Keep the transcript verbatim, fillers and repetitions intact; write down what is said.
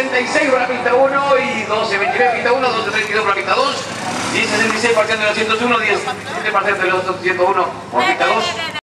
sesenta y seis por la pista uno y doce veintinueve pista uno, doce treinta y dos por la pista dos, diez sesenta y seis parcial de los ciento uno, diez siete parcial de los ciento uno por pista dos.